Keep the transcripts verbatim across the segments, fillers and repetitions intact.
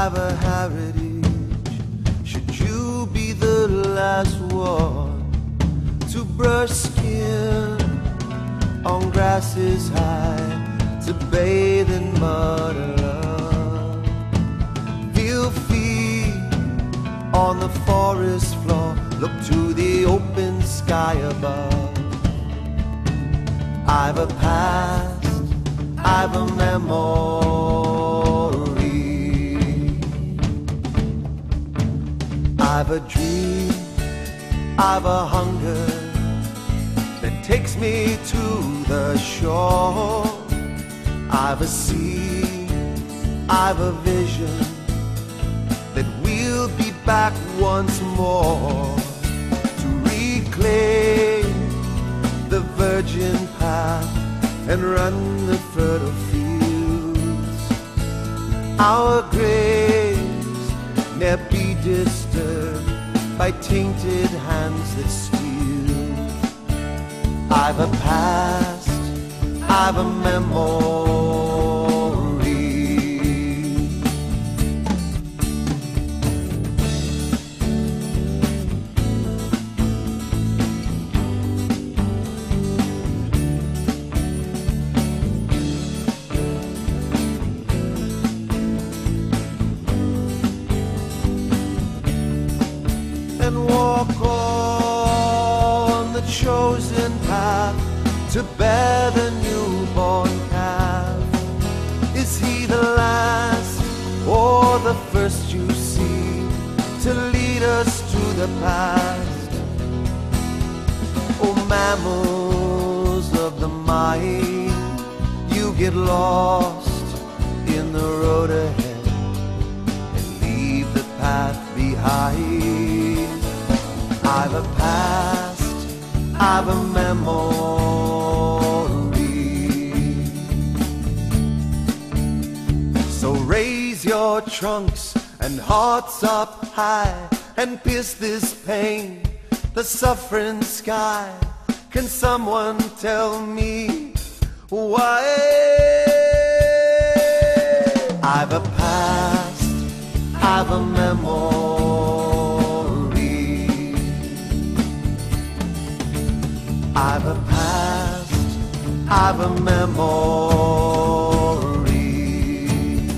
I've a heritage. Should you be the last one to brush skin on grasses high, to bathe in mud and love, feel feet on the forest floor, look to the open sky above. I've a past, I've a memory, I've a dream, I've a hunger that takes me to the shore. I've a sea, I've a vision that we'll be back once more to reclaim the virgin path and run the fertile fields. Our graves ne'er be disturbed by tainted hands that steal. I've a past, I've a memory. And walk on the chosen path to bear the newborn calf. Is he the last or the first you see to lead us to the past? Oh, mammals of the mind, you get lost in the road ahead and leave the path behind. I've a past, I've a memory. So raise your trunks and hearts up high and pierce this pain, the suffering sky. Can someone tell me why? I've a past, I've a memory, I've a past, I've a memory,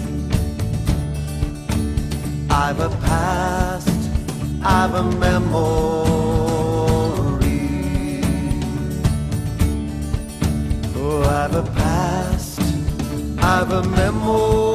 I've a past, I've a memory. Oh, I've a past, I've a memory.